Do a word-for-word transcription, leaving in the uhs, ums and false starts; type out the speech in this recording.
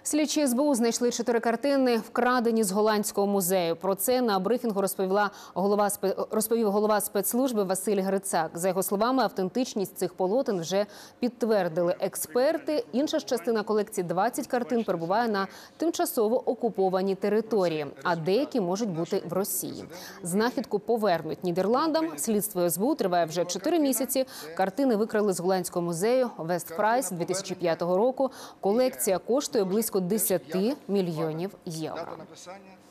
Слідчі ес бе у знайшли чотири картини, вкрадені з Голландського музею. Про це на брифінгу розповіла голова, розповів голова спецслужби Василь Грицак. За його словами, автентичність цих полотен вже підтвердили експерти. Інша ж частина колекції – двадцять картин – перебуває на тимчасово окупованій території, а деякі можуть бути в Росії. Знахідку повернуть Нідерландам. Слідство ес бе у триває вже чотири місяці. Картини викрали з Голландського музею Вест Прайс дві тисячі п'ятого року. Колекція коштує близько десяти мільйонів євро.